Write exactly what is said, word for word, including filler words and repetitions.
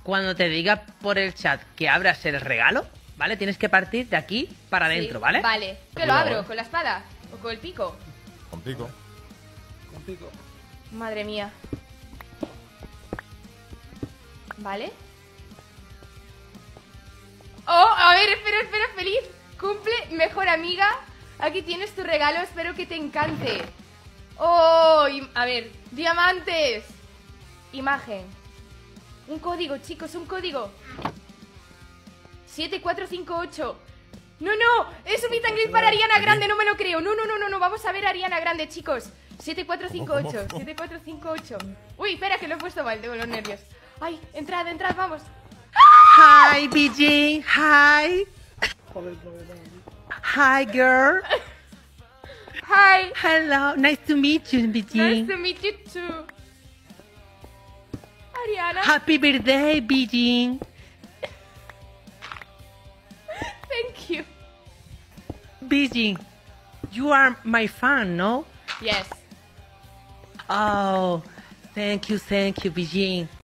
cuando te diga por el chat que abras el regalo, ¿vale? Tienes que partir de aquí para adentro, Sí, ¿vale? Vale. ¿Qué lo Cuidado, abro? eh. ¿Con la espada? ¿O con el pico? Con pico. Con pico. Madre mía. ¿Vale? Oh, a ver, espera, espera, feliz cumple, mejor amiga. Aquí tienes tu regalo, espero que te encante. Oh, y- a ver, diamantes. Imagen. Un código, chicos, un código. siete cuatro cinco ocho. No, no, es un meet and greet para Ariana Grande, no me lo creo. No, no, no, no, no, vamos a ver a Ariana Grande, chicos. siete cuatro cinco ocho, ¿Cómo, cómo? siete cuatro cinco ocho. Uy, espera, que lo he puesto mal, tengo los nervios. Ay, entrad, entrad, vamos. Hi, B G. Hi. Joder, joder, Hi, girl. Hi, Hello. Nice to meet you, B G. nice to meet you too. Ariana, Happy birthday, B G. thank you. B G, you are my fan, no? Yes. Oh, thank you, thank you, B G.